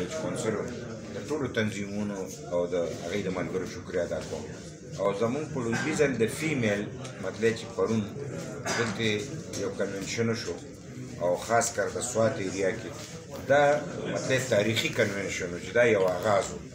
چې کونسلو د ټولو تنظیمونو او د هغې د ملګرو شکریه ادا کوم او زمونږ په لومړي ځل د فیمیل مطلب چې پرون دلته یو کنونشن وشو او خاص کر د سوات ایریا کې دا مطلب تاریخي کنونشن و چې دا یو آغاز و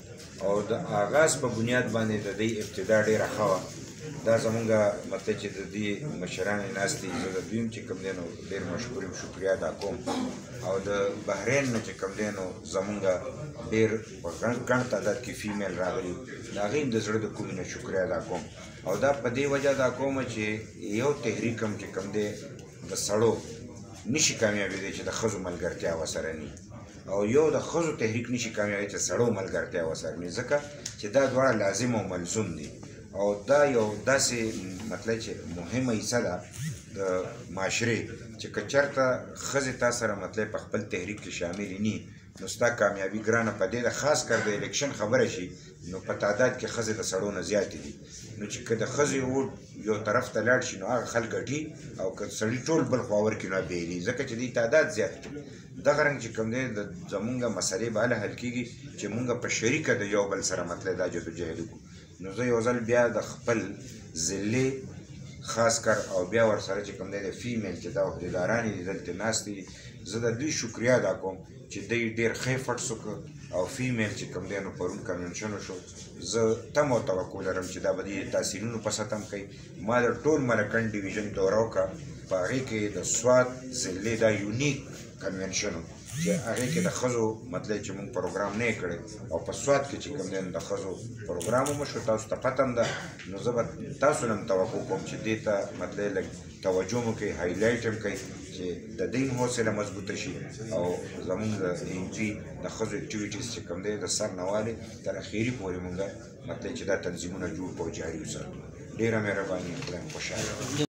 او د آغاز په بنیاد باندې د دې ابتدا ډېره ښه وه دا زمونږ مطلب چې د دې مشران یې ناست دي زه د دوی هم چې کوم دی نو ډېر مشکور یم شکریه ادا کوم او د بحرین نه چې کوم دی نو زمونږ ډېر په ګڼ تعداد کې فیمیل راغلي د هغې هم د زړه د کومې نه شکریه ادا کوم او دا په دې وجه ادا کوم چې یو تحریک هم چې کوم دی د سړو نشي کامیابېدی چې د ښځو ملګرتیا ورسره ني او یو د ښځو تحریک نشي کامیابېدی چې سړو ملګرتیا ورسره ني ځکه چې دا دواړه لازم او ملزوم دي او دا یو داسې مطلب چې مهمه حصه ده د معاشرې چې که چېرته ښځې تا سره مطلب په خپل تحریک کې شاملې ني نو ستا کامیابي ګرانه په دې ده خاص کر د الیکشن خبره شي نو په تعداد کې ښځې د سړو نه زیاتې دي نو چې که د ښځې ووټ یو طرف ته لاړ شي نو هغه خلک ګټي او که سړي ټول بل خوا ورکړي نو بېلي ځکه چې دوی تعداد زیات دي دغه رنګ چې کوم دی د زمونږ مسلې به هله حل کېږي چې مونږ په شریکه د یو بل سره مطلب دا جدوجهد وکړو نو زه یو ځل بیا د خپل ضلعې خاص کر او بیا ورسره چې کوم دی د فیمیل چې دا عهدهداران دي دلته ناست دي زه د دوی شکریه ادا کوم چې دوی ډېر ښه ایفرټس وکړه او فیمیل چې کوم دی نو پرون کنونشن وشو زه تمه او توقع لرم چې دا به د تحصیلونو په سطح هم کوي ما د ټول ملکنډ ډیویژن دوره وکړه په هغې کې د سوات ضلعې دا یونیک کنونشن و چې هغې کې د ښځو مطلب چې موږ پروګرام نه یې کړی او په سوات کې چې کوم دی نو د ښځو پروګرام هم وشو تاسو ته پته هم ده نو زه به تاسو نه هم توقع کوم چې دې ته مطلب لږ توجه مو کوي هایلایټ هم کوي چې د دې هم حوصله مضبوطه شي او زمونږ د انجي د ښځو اکټیویټیز چې کوم دی د سر نه والې تر اخري پورې مونږ مطلب چې دا تنظیمونه جوړ کړو جاري وساتو ډېره مهرباني خدای مو خوشحاله